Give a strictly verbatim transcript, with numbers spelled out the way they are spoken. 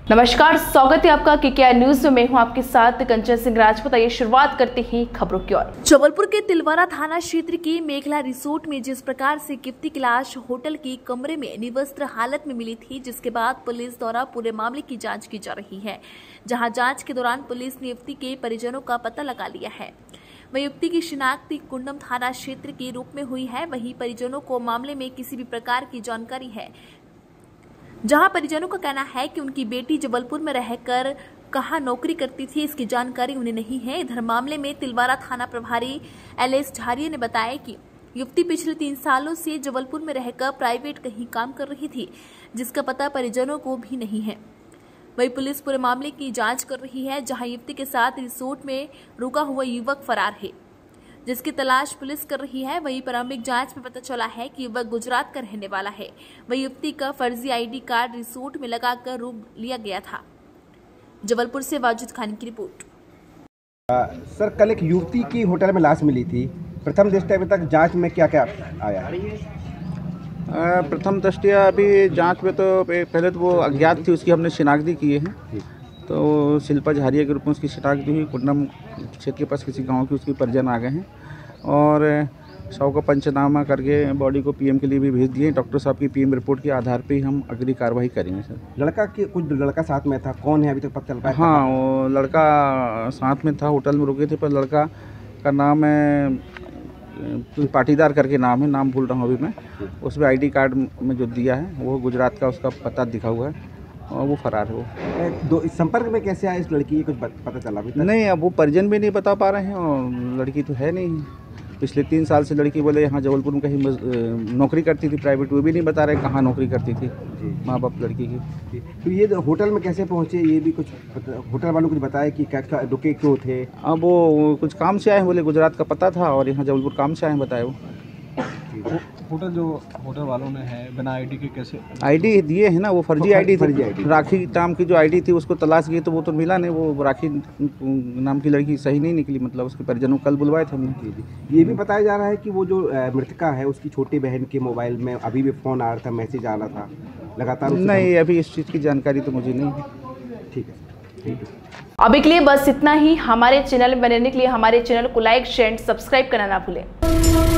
नमस्कार, स्वागत है आपका केकेआर न्यूज में। मैं हूं आपके साथ कंचन सिंह राजपूत। आइए शुरुआत करते हैं खबरों की ओर। जबलपुर के तिलवारा थाना क्षेत्र के मेघला रिसोर्ट में जिस प्रकार से युवती की लाश होटल के कमरे में निवस्त्र हालत में मिली थी, जिसके बाद पुलिस द्वारा पूरे मामले की जांच की जा रही है। जहां जांच के दौरान पुलिस ने युवती के परिजनों का पता लगा लिया है। वही युवती की शिनाख्त कुंडम थाना क्षेत्र के रूप में हुई है। वहीं परिजनों को मामले में किसी भी प्रकार की जानकारी है, जहां परिजनों का कहना है कि उनकी बेटी जबलपुर में रहकर कहां नौकरी करती थी, इसकी जानकारी उन्हें नहीं है। इधर मामले में तिलवारा थाना प्रभारी एल एस झारिया ने बताया कि युवती पिछले तीन सालों से जबलपुर में रहकर प्राइवेट कहीं काम कर रही थी, जिसका पता परिजनों को भी नहीं है। वही पुलिस पूरे मामले की जांच कर रही है। जहां युवती के साथ रिसोर्ट में रुका हुआ युवक फरार है, जिसकी तलाश पुलिस कर रही है। वही प्रारंभिक जांच में पता चला है कि युवक गुजरात का रहने वाला है। वही युवती का फर्जी आईडी कार्ड रिसोर्ट में लगाकर रोक लिया गया था। जबलपुर से वाजिद खान की रिपोर्ट। आ, सर, कल एक युवती की होटल में लाश मिली थी। प्रथम दृष्टया अभी तक जांच में क्या क्या आया है? प्रथम दृष्टया अभी जांच में तो पहले तो वो अज्ञात थी, उसकी हमने शिनाख्ती की है। तो शिल्पा झारिया के रूप में उसकी शिनाख्ती हुई। कुंडम क्षेत्र के पास किसी गांव के उसके परिजन आ गए हैं और शव का पंचनामा करके बॉडी को पीएम के लिए भी भेज दिए। डॉक्टर साहब की पीएम रिपोर्ट के आधार पे ही हम अगली कार्रवाई करेंगे। सर, लड़का की कुछ लड़का साथ में था, कौन है अभी तक पता चल पाया? हाँ, वो लड़का साथ में था, होटल में रुके थे। पर लड़का का नाम है पाटीदार करके नाम है, नाम भूल रहा हूँ अभी मैं। उसमें आईडी कार्ड में जो दिया है वो गुजरात का उसका पता दिखा हुआ है और वो फरार है। वो दो संपर्क में कैसे आया इस लड़की, कुछ पता चला अभी तक? नहीं, अब वो परिजन भी नहीं बता पा रहे हैं और लड़की तो है नहीं। पिछले तीन साल से लड़की बोले यहाँ जबलपुर में कहीं नौकरी करती थी प्राइवेट, वो भी नहीं बता रहे कहाँ नौकरी करती थी माँ बाप लड़की की। तो ये होटल में कैसे पहुँचे, ये भी कुछ होटल वालों कुछ बताया कि क्या क्या रुके क्यों थे? अब वो कुछ काम से आए हैं, बोले गुजरात का पता था और यहाँ जबलपुर काम से आए हैं, बताए वो। होटल जो होटल वालों ने है बिना आईडी के कैसे आईडी दिए है ना, वो फर्जी आईडी थी। राखी नाम की जो आईडी थी उसको तलाश की तो वो तो मिला नहीं। वो राखी नाम की लड़की सही नहीं निकली, मतलब उसके परिजनों कल बुलवाए थे हमने। ये भी बताया जा रहा है कि वो जो मृतका है उसकी छोटी बहन के मोबाइल में अभी भी फ़ोन आ रहा था, मैसेज आ रहा था लगातार। नहीं, अभी इस चीज़ की जानकारी तो मुझे नहीं है। ठीक है, ठीक है। अभी के लिए बस इतना ही। हमारे चैनल में बनने के लिए हमारे चैनल को लाइक, शेयर, सब्सक्राइब करना ना भूलें।